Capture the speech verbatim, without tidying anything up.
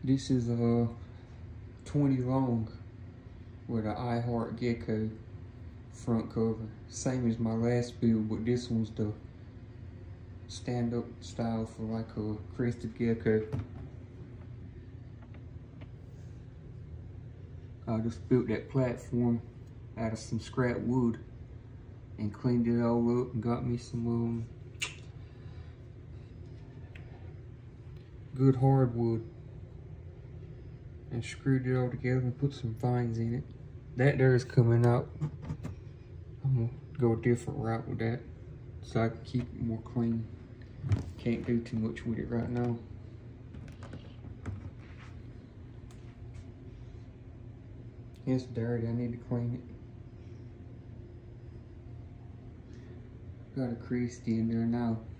This is a uh, twenty long with a I Heart Gecko front cover. Same as my last build, but this one's the stand-up style for like a crested gecko. I just built that platform out of some scrap wood and cleaned it all up and got me some um, good hardwood and screwed it all together and put some vines in it. That there is coming out. I'm gonna go a different route with that so I can keep it more clean. Can't do too much with it right now. It's dirty, I need to clean it. Got a crease in there now.